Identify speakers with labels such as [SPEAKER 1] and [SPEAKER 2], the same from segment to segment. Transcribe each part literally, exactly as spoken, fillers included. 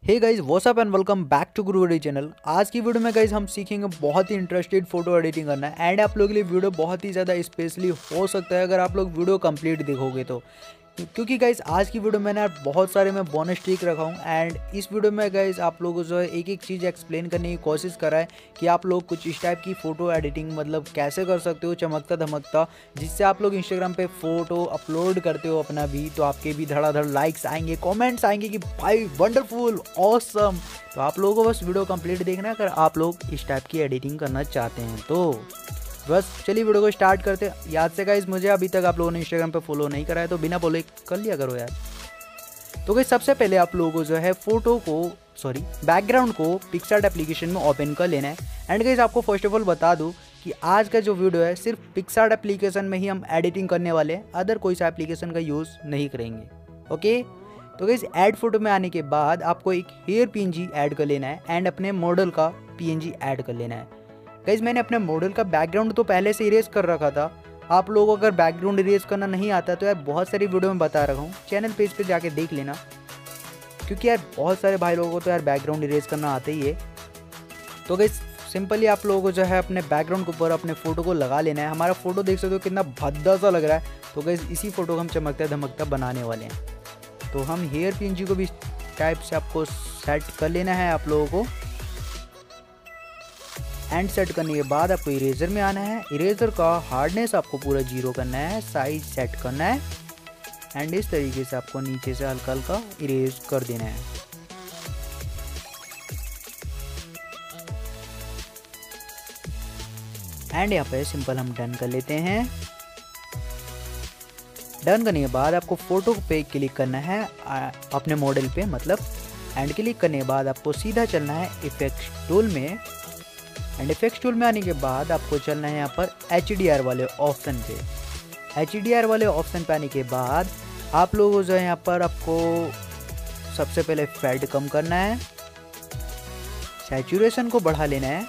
[SPEAKER 1] Hey guys what's up and welcome back to Guruvari channel. आज की video में guys हम सीखेंगे बहुत ही इंटरेस्टेड फोटो एडिटिंग करना है एंड आप लोगों के लिए वीडियो बहुत ही ज़्यादा स्पेशली हो सकता है अगर आप लोग वीडियो कंप्लीट देखोगे तो, क्योंकि गाइज आज की वीडियो में ना बहुत सारे मैं बोनस ट्रिक रखा हूँ एंड इस वीडियो में गाइज आप लोगों को जो है एक एक चीज़ एक्सप्लेन करने की कोशिश करा है कि आप लोग कुछ इस टाइप की फ़ोटो एडिटिंग मतलब कैसे कर सकते हो चमकता धमकता, जिससे आप लोग इंस्टाग्राम पे फ़ोटो अपलोड करते हो अपना भी तो आपके भी धड़ाधड़ लाइक्स आएंगे, कमेंट्स आएंगे कि भाई वंडरफुल ऑसम। तो आप लोगों को बस वीडियो कंप्लीट देखना है अगर आप लोग इस टाइप की एडिटिंग करना चाहते हैं तो। बस चलिए वीडियो को स्टार्ट करते हैं। याद से गाइस मुझे अभी तक आप लोगों ने इंस्टाग्राम पे फॉलो नहीं करा है तो बिना बोले कर लिया करो यार। तो गाइस सबसे पहले आप लोगों को जो है फोटो को सॉरी बैकग्राउंड को पिक्सआर्ट एप्लीकेशन में ओपन कर लेना है एंड गाइस आपको फर्स्ट ऑफ ऑल बता दूं कि आज का जो वीडियो है सिर्फ पिक्सआर्ट एप्लीकेशन में ही हम एडिटिंग करने वाले हैं, अदर कोई सा एप्लीकेशन का यूज़ नहीं करेंगे। ओके तो गाइस ऐड फोटो में आने के बाद आपको एक हेयर पीएनजी ऐड कर लेना है एंड अपने मॉडल का पीएनजी ऐड कर लेना है। गाइस मैंने अपने मॉडल का बैकग्राउंड तो पहले से इरेज कर रखा था। आप लोगों को अगर बैकग्राउंड इरेज करना नहीं आता तो यार बहुत सारी वीडियो में बता रखा हूँ, चैनल पेज पे जाके देख लेना, क्योंकि यार बहुत सारे भाई लोगों को तो यार बैकग्राउंड इरेज करना आता ही है। तो गाइस सिंपली आप लोगों को जो है अपने बैकग्राउंड के ऊपर अपने फ़ोटो को लगा लेना है। हमारा फ़ोटो देख सकते हो कितना भद्दा सा लग रहा है, तो गाइस इसी फ़ोटो को हम चमकता धमकता बनाने वाले हैं। तो हम हेयर पीएनजी को भी टाइप से आपको सेट कर लेना है आप लोगों को। एंड सेट करने के बाद आपको इरेजर में आना है, इरेजर का हार्डनेस आपको पूरा जीरो करना है, साइज सेट करना है एंड इस तरीके से आपको नीचे से हल्का हल्का इरेज कर देना है। एंड यहाँ पे सिंपल हम डन कर लेते हैं। डन करने के बाद आपको फोटो पे क्लिक करना है अपने मॉडल पे मतलब, एंड क्लिक करने के बाद आपको सीधा चलना है इफेक्ट्स टूल में एंड इफेक्ट्स टूल में आने के बाद आपको चलना है यहाँ पर एच डी आर वाले ऑप्शन पे। एच डी आर वाले ऑप्शन पे आने के बाद आप लोगों जो है यहाँ पर आपको सबसे पहले फेड कम करना है, सैचुरेशन को बढ़ा लेना है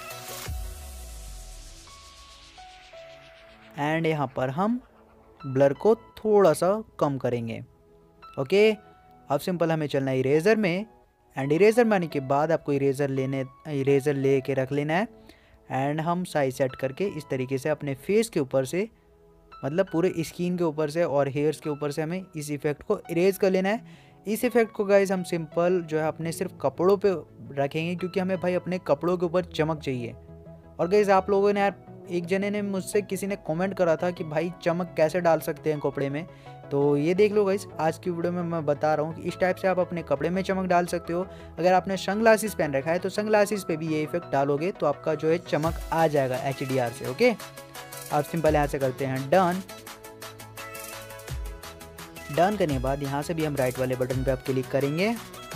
[SPEAKER 1] एंड यहाँ पर हम ब्लर को थोड़ा सा कम करेंगे। ओके अब सिंपल हमें चलना है इरेजर में एंड इरेजर में आने के बाद आपको इरेजर लेने इरेजर ले के रख लेना है एंड हम साइज सेट करके इस तरीके से अपने फेस के ऊपर से मतलब पूरे स्किन के ऊपर से और हेयर्स के ऊपर से हमें इस इफेक्ट को इरेज कर लेना है। इस इफेक्ट को गाइज हम सिंपल जो है अपने सिर्फ कपड़ों पे रखेंगे, क्योंकि हमें भाई अपने कपड़ों के ऊपर चमक चाहिए। और गाइज आप लोगों ने यार एक जने ने मुझसे किसी ने कमेंट करा था कि भाई चमक कैसे डाल सकते हैं कपड़े में, तो ये देख लो गाइस आज की वीडियो में मैं बता रहा हूँ कि इस टाइप से आप अपने कपड़े में चमक डाल सकते हो। अगर आपने सनग्लासेस पहन रखा है तो सनग्लासेस पे भी ये इफेक्ट डालोगे तो आपका जो है चमक आ जाएगा एच डी आर से। ओके अब सिंपल यहाँ से करते हैं डन। डन करने के बाद यहाँ से भी हम राइट वाले बटन पे आप क्लिक करेंगे।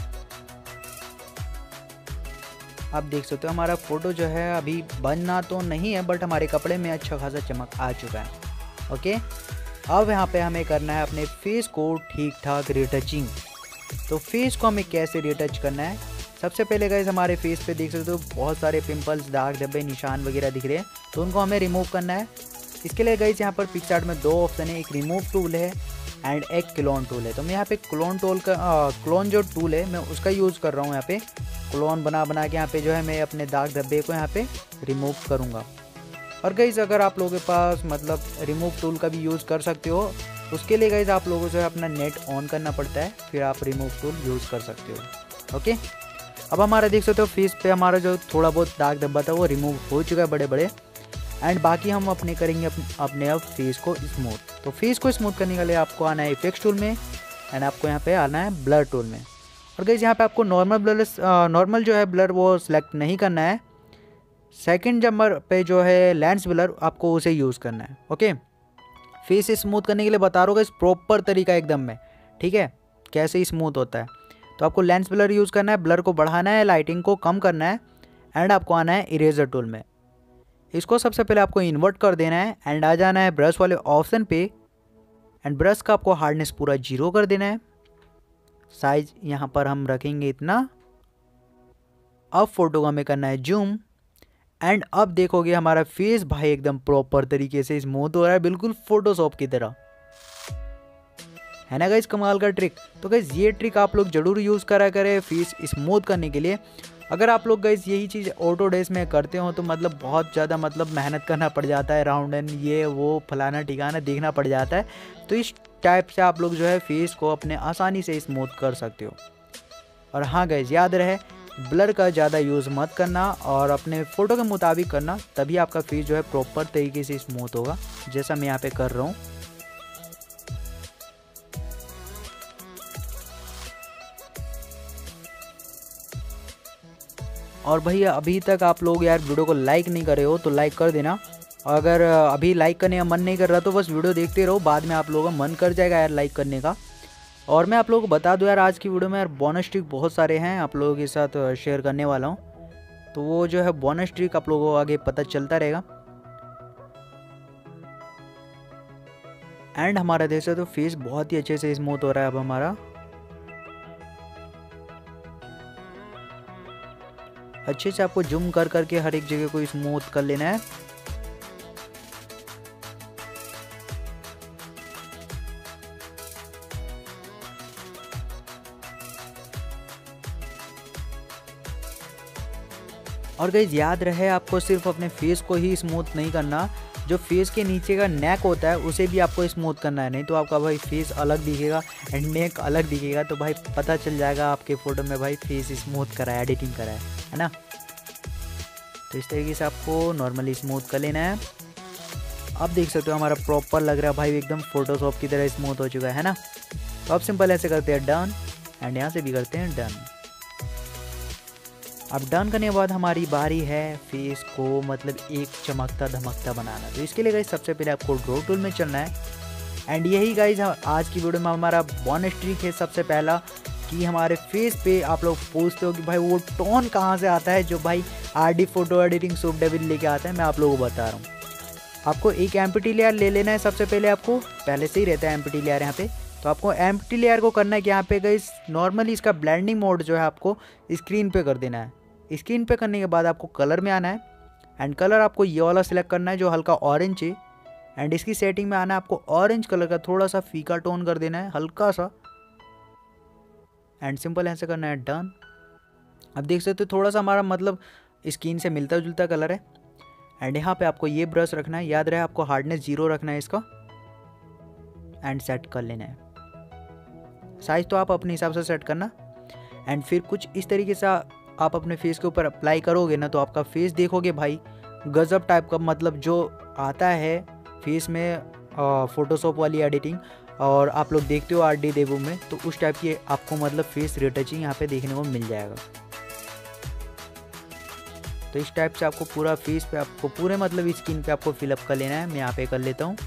[SPEAKER 1] आप देख सकते हो हमारा फोटो जो है अभी बनना तो नहीं है बट हमारे कपड़े में अच्छा खासा चमक आ चुका है। ओके अब यहाँ पे हमें करना है अपने फेस को ठीक ठाक रिटचिंग। तो फेस को हमें कैसे रिटच करना है, सबसे पहले गाइस हमारे फेस पे देख सकते हो बहुत सारे पिंपल्स, दाग धब्बे, निशान वगैरह दिख रहे हैं, तो उनको हमें रिमूव करना है। इसके लिए गाइस यहाँ पर पिक्सआर्ट में दो ऑप्शन है, एक रिमूव टूल है एंड एक क्लोन टूल है। तो मैं यहाँ पे क्लोन टूल का क्लोन जो टूल है मैं उसका यूज़ कर रहा हूँ। यहाँ पे क्लोन बना बना के यहाँ पे जो है मैं अपने दाग धब्बे को यहाँ पे रिमूव करूँगा। और गाइस अगर आप लोगों के पास मतलब रिमूव टूल का भी यूज़ कर सकते हो, उसके लिए गाइस आप लोगों को जो है अपना नेट ऑन करना पड़ता है, फिर आप रिमूव टूल यूज़ कर सकते हो। ओके अब हमारा देख सकते हो फेस पे हमारा जो थोड़ा बहुत दाग धब्बा था वो रिमूव हो चुका है बड़े बड़े, एंड बाकी हम अपने करेंगे अपने, अपने अब फेस को स्मूथ। तो फेस को स्मूथ करने के लिए आपको आना है इफेक्ट्स टूल में एंड आपको यहाँ पे आना है ब्लर टूल में। और गाइस यहाँ पे आपको नॉर्मल ब्लर नॉर्मल जो है ब्लर वो सिलेक्ट नहीं करना है, सेकंड नंबर पे जो है लेंस ब्लर आपको उसे यूज़ करना है। ओके फेस स्मूथ करने के लिए बता रहा हूँ गाइस प्रॉपर तरीका एकदम में, ठीक है कैसे स्मूथ होता है। तो आपको लेंस ब्लर यूज़ करना है, ब्लर को बढ़ाना है, लाइटिंग को कम करना है एंड आपको आना है इरेजर टूल में। इसको सबसे पहले आपको इन्वर्ट कर देना है एंड आ जाना है ब्रश वाले ऑप्शन पे एंड ब्रश का आपको हार्डनेस पूरा जीरो कर देना है, साइज यहाँ पर हम रखेंगे इतना। अब फोटो को हमें करना है जूम एंड अब देखोगे हमारा फेस भाई एकदम प्रॉपर तरीके से स्मूथ हो रहा है, बिल्कुल फोटोशॉप की तरह। है ना गाइस कमाल का ट्रिक। तो गाइस ये ट्रिक आप लोग ज़रूर यूज़ करा करें फेस स्मूथ करने के लिए। अगर आप लोग गाइस यही चीज़ ऑटोडेस्क में करते हो तो मतलब बहुत ज़्यादा मतलब मेहनत करना पड़ जाता है, राउंड एंड ये वो फलाना ठिकाना देखना पड़ जाता है। तो इस टाइप से आप लोग जो है फेस को अपने आसानी से स्मूथ कर सकते हो। और हाँ गाइस याद रहे ब्लर का ज़्यादा यूज़ मत करना और अपने फ़ोटो के मुताबिक करना, तभी आपका फेस जो है प्रॉपर तरीके से स्मूथ होगा, जैसा मैं यहाँ पे कर रहा हूँ। और भैया अभी तक आप लोग यार वीडियो को लाइक नहीं करे हो तो लाइक कर देना। अगर अभी लाइक करने का मन नहीं कर रहा तो बस वीडियो देखते रहो, बाद में आप लोगों का मन कर जाएगा यार लाइक करने का। और मैं आप लोगों को बता दूं यार आज की वीडियो में यार बोनस ट्रिक बहुत सारे हैं आप लोगों के साथ शेयर करने वाला हूं, तो वो जो है बोनस ट्रिक आप लोगों को आगे पता चलता रहेगा। एंड हमारा देख सकते हो फेस बहुत ही अच्छे से स्मूथ हो रहा है अब हमारा। अच्छे से आपको जूम कर करके हर एक जगह को स्मूथ कर लेना है। और गाइस याद रहे आपको सिर्फ अपने फेस को ही स्मूथ नहीं करना, जो फेस के नीचे का नेक होता है उसे भी आपको स्मूथ करना है, नहीं तो आपका भाई फेस अलग दिखेगा एंड नेक अलग दिखेगा, तो भाई पता चल जाएगा आपके फ़ोटो में भाई फेस स्मूथ करा है, एडिटिंग करा है है ना। तो इस तरीके से आपको नॉर्मली स्मूथ कर लेना है। आप देख सकते हो हमारा प्रॉपर लग रहा है भाई, एकदम फोटोशॉप की तरह स्मूथ हो चुका है ना। तो अब सिंपल ऐसे करते हैं डन, एंड यहाँ से भी करते हैं डन। अब डन करने के बाद हमारी बारी है फेस को मतलब एक चमकता धमकता बनाना। तो इसके लिए गाइस सबसे पहले आपको ड्रॉ टूल में चलना है। एंड यही गाइस आज की वीडियो में हमारा बोनस ट्रिक है सबसे पहला, कि हमारे फेस पे आप लोग पूछते हो कि भाई वो टोन कहाँ से आता है जो भाई R D photo editing soft devil लेके आता है। मैं आप लोगों को बता रहा हूँ, आपको एक एम्प्टी लेयर ले लेना है। सबसे पहले आपको पहले से ही रहता है एम्प्टी लेयर यहाँ पे, तो आपको एम्प्टी लेयर को करना है कि यहाँ पे गाइस नॉर्मली इसका ब्लेंडिंग मोड जो है आपको स्क्रीन पे कर देना है। स्क्रीन पे करने के बाद आपको कलर में आना है, एंड कलर आपको ये वाला सिलेक्ट करना है जो हल्का ऑरेंज है। एंड इसकी सेटिंग में आना है, आपको ऑरेंज कलर का थोड़ा सा फीका टोन कर देना है हल्का सा, एंड सिंपल ऐसे करना है डन। अब देख सकते हो थोड़ा सा हमारा मतलब स्किन से मिलता जुलता कलर है। एंड यहाँ पे आपको ये ब्रश रखना है, याद रहे आपको हार्डनेस जीरो रखना है इसका, एंड सेट कर लेना है। साइज तो आप अपने हिसाब से सेट करना। एंड फिर कुछ इस तरीके से आप अपने फेस के ऊपर अप्लाई करोगे ना, तो आपका फेस देखोगे भाई गजब टाइप का, मतलब जो आता है फेस में फोटोशॉप वाली एडिटिंग और आप लोग देखते हो आर डी देवू में, तो उस टाइप की आपको मतलब फेस रिटचिंग यहाँ पे देखने को मिल जाएगा। तो इस टाइप से आपको पूरा फेस पे आपको पूरे मतलब स्किन पे आपको फिलअप कर लेना है। मैं यहाँ पे कर लेता हूँ।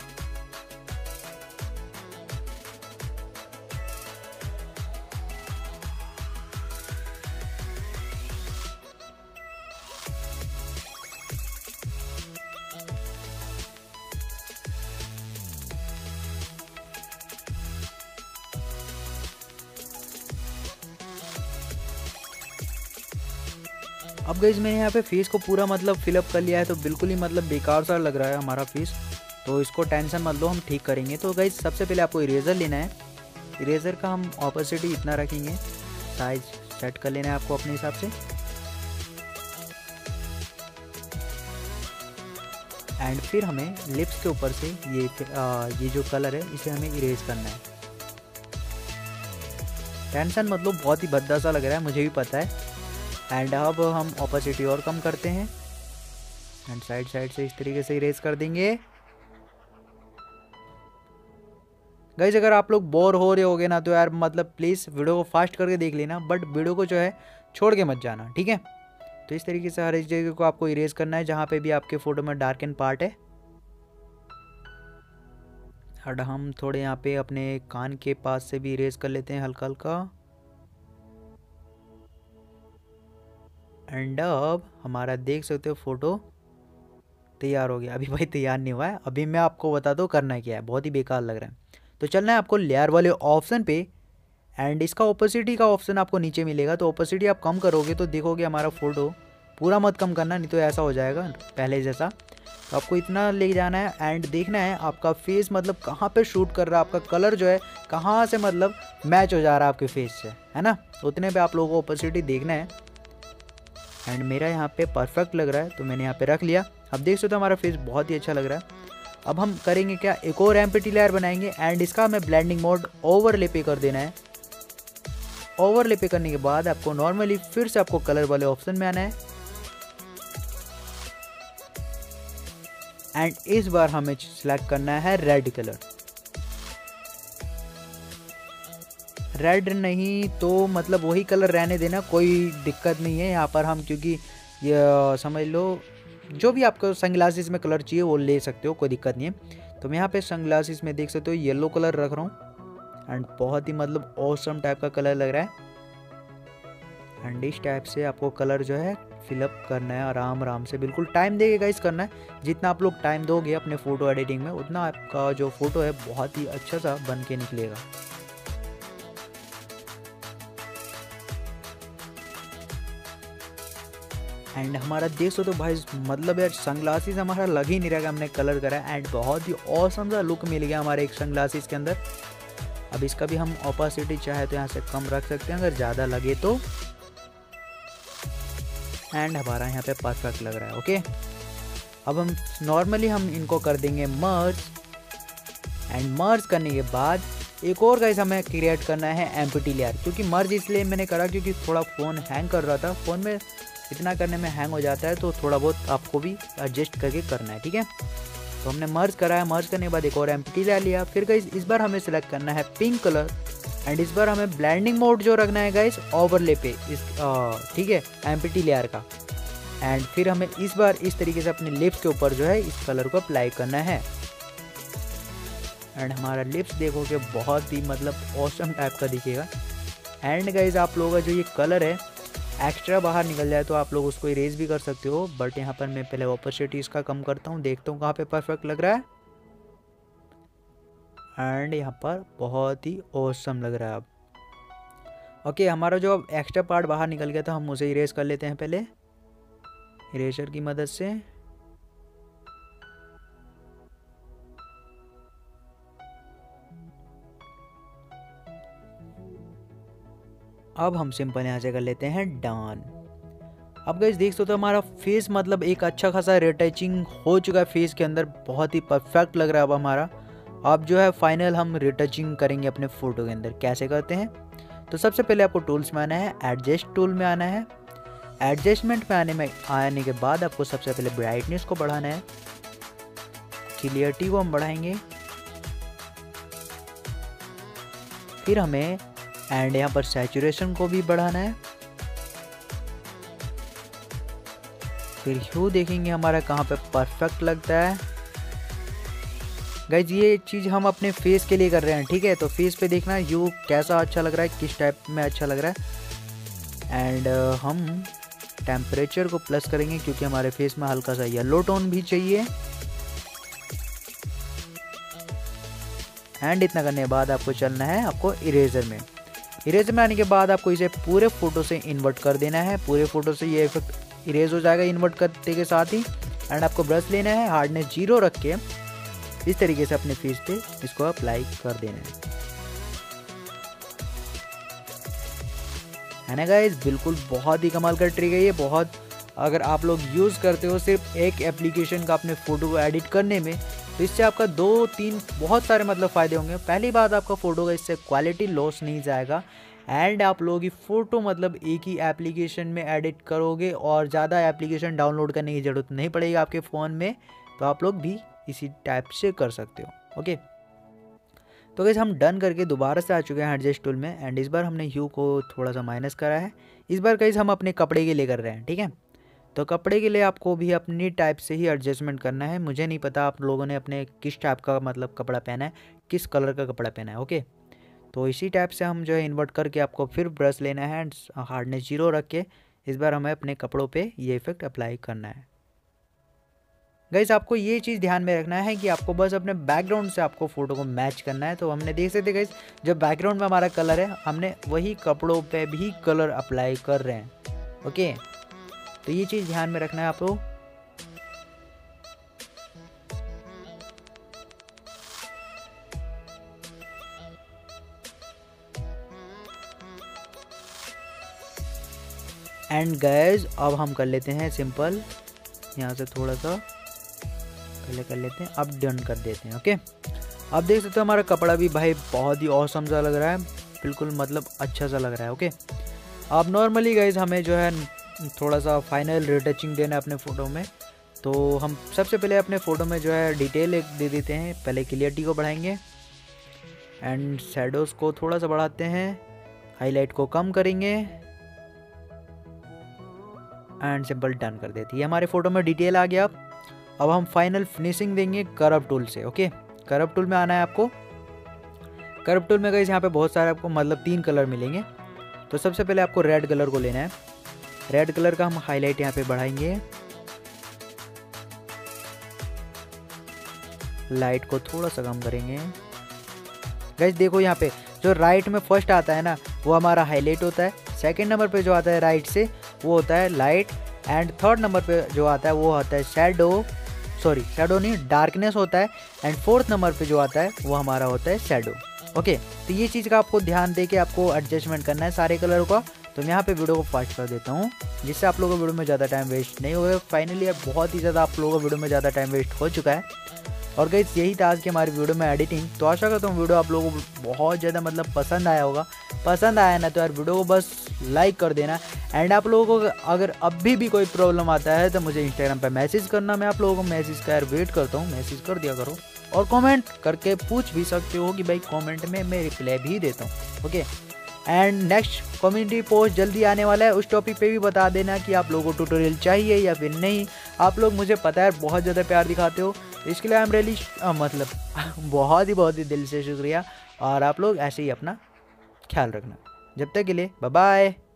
[SPEAKER 1] अब गाइस मैंने यहाँ पे फेस को पूरा मतलब फिलअप कर लिया है, तो बिल्कुल ही मतलब बेकार सा लग रहा है हमारा फेस, तो इसको टेंशन मत लो, हम ठीक करेंगे। तो गाइस सबसे पहले आपको इरेजर लेना है। इरेजर का हम ऑपोसिटी इतना रखेंगे, साइज सेट कर लेना है आपको अपने हिसाब से। एंड फिर हमें लिप्स के ऊपर से ये आ, ये जो कलर है इसे हमें इरेज करना है। टेंशन मत लो, बहुत ही भद्दा सा लग रहा है, मुझे भी पता है। एंड अब हम ऑपोसिटी और कम करते हैं, एंड साइड साइड से इस तरीके से इरेज कर देंगे। गाइस अगर आप लोग बोर हो रहे होगे ना, तो यार मतलब प्लीज़ वीडियो को फास्ट करके देख लेना, बट वीडियो को जो है छोड़ के मत जाना, ठीक है। तो इस तरीके से हर एक जगह को आपको इरेज करना है जहाँ पे भी आपके फ़ोटो में डार्क एंड पार्ट है। और हम थोड़े यहाँ पे अपने कान के पास से भी इरेज कर लेते हैं हल्का हल्का। एंड अब हमारा देख सकते हो फोटो तैयार हो गया। अभी भाई तैयार नहीं हुआ है, अभी मैं आपको बता दूँ करना क्या है, बहुत ही बेकार लग रहा है। तो चलना है आपको लेयर वाले ऑप्शन पे, एंड इसका ओपेसिटी का ऑप्शन आपको नीचे मिलेगा। तो ओपेसिटी आप कम करोगे तो देखोगे हमारा फ़ोटो, पूरा मत कम करना नहीं तो ऐसा हो जाएगा पहले जैसा। तो आपको इतना ले जाना है एंड देखना है आपका फेस मतलब कहाँ पे शूट कर रहा है, आपका कलर जो है कहाँ से मतलब मैच हो जा रहा है आपके फेस से, है ना। उतने पे आप लोगों को ओपेसिटी देखना है एंड मेरा यहाँ पे परफेक्ट लग रहा है तो मैंने यहाँ पे रख लिया। अब देख सकते हो हमारा फेस बहुत ही अच्छा लग रहा है। अब हम करेंगे क्या, एक और एम्प्टी लेयर बनाएंगे एंड इसका हमें ब्लेंडिंग मोड ओवरले पे कर देना है। ओवरले पे करने के बाद आपको नॉर्मली फिर से आपको कलर वाले ऑप्शन में आना है एंड इस बार हमें सिलेक्ट करना है रेड कलर। रेड नहीं तो मतलब वही कलर रहने देना, कोई दिक्कत नहीं है यहाँ पर हम, क्योंकि ये समझ लो जो भी आपको सनग्लासेस में कलर चाहिए वो ले सकते हो, कोई दिक्कत नहीं है। तो मैं यहाँ पे सनग्लासेस में देख सकते हो येलो कलर रख रहा हूँ एंड बहुत ही मतलब ऑसम टाइप का कलर लग रहा है एंड इस टाइप से आपको कलर जो है फिलअप करना है आराम आराम से, बिल्कुल टाइम देके गाइस करना है। जितना आप लोग टाइम दोगे अपने फ़ोटो एडिटिंग में उतना आपका जो फ़ोटो है बहुत ही अच्छा सा बन के निकलेगा। एंड हमारा देख सकते हो भाई मतलब यार सनग्लासेस हमारा लग ही नहीं रहा, हमने कलर करा एंड बहुत ही ऑसम सा लुक मिल गया हमारे एक सनग्लासेस के अंदर। अब इसका भी हम ओपेसिटी चाहे तो यहाँ से कम रख सकते हैं अगर ज़्यादा लगे तो, एंड हमारा यहाँ पे परफेक्ट लग रहा है। ओके, अब हम नॉर्मली हम इनको कर देंगे मर्ज एंड मर्ज करने के बाद एक और गाइस हमें क्रिएट करना है एम्प्टी लेयर। क्योंकि मर्ज इसलिए मैंने करा क्योंकि थोड़ा फ़ोन हैंग कर रहा था, फ़ोन में इतना करने में हैंग हो जाता है तो थोड़ा बहुत आपको भी एडजस्ट करके करना है, ठीक है। तो हमने मर्ज करा है, मर्ज करने के बाद एक और एम्प्टी ले लिया। फिर गाइस इस बार हमें सिलेक्ट करना है पिंक कलर एंड इस बार हमें ब्लेंडिंग मोड जो रखना है गाइस ओवरले पे इस, ठीक है, एम्प्टी लेयर का। एंड फिर हमें इस बार इस तरीके से अपने लिप्स के ऊपर जो है इस कलर को अप्लाई करना है एंड हमारा लिप्स देखोगे बहुत ही मतलब ऑसम टाइप का दिखेगा। एंड गाइस आप लोगों का जो ये कलर है एक्स्ट्रा बाहर निकल जाए तो आप लोग उसको इरेज भी कर सकते हो, बट यहाँ पर मैं पहले ओपेसिटी इसका कम करता हूँ, देखता हूँ कहाँ पे परफेक्ट लग रहा है एंड यहाँ पर बहुत ही ऑसम लग रहा है। अब ओके, हमारा जो अब एक्स्ट्रा पार्ट बाहर निकल गया था हम उसे इरेज कर लेते हैं पहले इरेजर की मदद से। अब हम सिंपल यहाँ से कर लेते हैं डन। अब गाइस देख सकते हो हमारा फेस मतलब एक अच्छा खासा रिटचिंग हो चुका है फेस के अंदर, बहुत ही परफेक्ट लग रहा है अब हमारा। अब जो है फाइनल हम रिटचिंग करेंगे अपने फ़ोटो के अंदर। कैसे करते हैं, तो सबसे पहले आपको टूल्स में आना है, एडजस्ट टूल में आना है। एडजस्टमेंट में आने में आने के बाद आपको सबसे पहले ब्राइटनेस को बढ़ाना है, क्लियरिटी को हम बढ़ाएंगे, फिर हमें एंड यहाँ पर सैचुरेशन को भी बढ़ाना है, फिर ह्यू देखेंगे हमारा कहाँ पे परफेक्ट लगता है। गाइज ये चीज़ हम अपने फेस के लिए कर रहे हैं, ठीक है, तो फेस पे देखना ह्यू कैसा अच्छा लग रहा है, किस टाइप में अच्छा लग रहा है। एंड uh, हम टेम्परेचर को प्लस करेंगे क्योंकि हमारे फेस में हल्का सा येलो टोन भी चाहिए। एंड इतना करने के बाद आपको चलना है आपको इरेजर में। इरेजर में आने के बाद आपको इसे पूरे फोटो से इन्वर्ट कर देना है, पूरे फोटो से ये इफेक्ट इरेज हो जाएगा इन्वर्ट करते के साथ ही। एंड आपको ब्रश लेना है, हार्डनेस जीरो रख के इस तरीके से अपने फेस पे इसको अप्लाई कर देना है, है ना गाइस। बिल्कुल बहुत ही कमाल का ट्रिक है ये, बहुत अगर आप लोग यूज़ करते हो सिर्फ एक एप्लीकेशन का अपने फ़ोटो को एडिट करने में, तो इससे आपका दो तीन बहुत सारे मतलब फ़ायदे होंगे। पहली बात आपका फ़ोटो का इससे क्वालिटी लॉस नहीं जाएगा एंड आप लोगों की फ़ोटो मतलब एक ही एप्लीकेशन में एडिट करोगे और ज़्यादा एप्लीकेशन डाउनलोड करने की ज़रूरत नहीं पड़ेगी आपके फ़ोन में, तो आप लोग भी इसी टाइप से कर सकते हो। ओके, तो गाइस हम डन करके दोबारा से आ चुके हैं एडजस्ट टूल में एंड इस बार हमने ह्यू को थोड़ा सा माइनस करा है। इस बार गाइस हम अपने कपड़े के लिए कर रहे हैं, ठीक है। तो कपड़े के लिए आपको भी अपनी टाइप से ही एडजस्टमेंट करना है। मुझे नहीं पता आप लोगों ने अपने किस टाइप का मतलब कपड़ा पहना है, किस कलर का कपड़ा पहना है। ओके, तो इसी टाइप से हम जो है इन्वर्ट करके आपको फिर ब्रश लेना है एंड हार्डनेस जीरो रख के इस बार हमें अपने कपड़ों पे ये इफेक्ट अप्लाई करना है। गाइस आपको ये चीज़ ध्यान में रखना है कि आपको बस अपने बैकग्राउंड से आपको फ़ोटो को मैच करना है। तो हमने देख सकते गाइस जब बैकग्राउंड में हमारा कलर है हमने वही कपड़ों पे भी कलर अप्लाई कर रहे हैं। ओके, तो ये चीज़ ध्यान में रखना है आपको। एंड गाइस अब हम कर लेते हैं सिंपल, यहाँ से थोड़ा सा पहले कर लेते हैं, अब डन कर देते हैं। ओके अब देख सकते हो हमारा कपड़ा भी भाई बहुत ही औसम सा लग रहा है, बिल्कुल मतलब अच्छा सा लग रहा है। ओके अब नॉर्मली गाइस हमें जो है थोड़ा सा फाइनल रिटचिंग देना है अपने फ़ोटो में, तो हम सबसे पहले अपने फ़ोटो में जो है डिटेल एक दे देते हैं। पहले क्लियरिटी को बढ़ाएंगे एंड शैडोज़ को थोड़ा सा बढ़ाते हैं, हाईलाइट को कम करेंगे एंड सिंपल डन कर देती है। हमारे फ़ोटो में डिटेल आ गया। अब हम फाइनल फिनिशिंग देंगे कर्व टूल से। ओके कर्व टूल में आना है आपको। कर्व टूल में गाइस यहाँ पे बहुत सारे आपको मतलब तीन कलर मिलेंगे। तो सबसे पहले आपको रेड कलर को लेना है। रेड कलर का हम हाईलाइट यहाँ पे बढ़ाएंगे, लाइट को थोड़ा सा कम करेंगे। गाइस देखो यहाँ पे जो राइट में फर्स्ट आता है ना वो हमारा हाईलाइट होता है, सेकंड नंबर पे जो आता है राइट से वो होता है लाइट, एंड थर्ड नंबर पे जो आता है वो होता है शैडो, सॉरी शैडो नहीं डार्कनेस होता है, एंड फोर्थ नंबर पे जो आता है वो हमारा होता है शैडो। ओके तो ये चीज़ का आपको ध्यान दे के आपको एडजस्टमेंट करना है सारे कलर का। तो मैं यहाँ पे वीडियो को फास्ट कर देता हूँ जिससे आप लोगों को वीडियो में ज़्यादा टाइम वेस्ट नहीं होगा। फाइनली अब बहुत ही ज़्यादा आप लोगों को वीडियो में ज़्यादा टाइम वेस्ट हो चुका है, और गाइस यही था आज की हमारी वीडियो में एडिटिंग। तो आशा करता हूँ वीडियो आप लोगों को बहुत ज़्यादा मतलब पसंद आया होगा। पसंद आया ना तो यार वीडियो को बस लाइक कर देना, एंड आप लोगों को अगर अभी भी कोई प्रॉब्लम आता है तो मुझे इंस्टाग्राम पे मैसेज करना, मैं आप लोगों को मैसेज का यार वेट करता हूँ, मैसेज कर दिया करो, और कमेंट करके पूछ भी सकते हो कि भाई कमेंट में मैं रिप्लाई भी देता हूँ। Okay and next community post जल्दी आने वाला है, उस टॉपिक पे भी बता देना कि आप लोगों को ट्यूटोरियल चाहिए या फिर नहीं। आप लोग मुझे पता है बहुत ज़्यादा प्यार दिखाते हो, इसके लिए आई एम रियली मतलब बहुत ही बहुत ही दिल से शुक्रिया, और आप लोग ऐसे ही अपना ख्याल रखना। जब तक के लिए बाय बाय।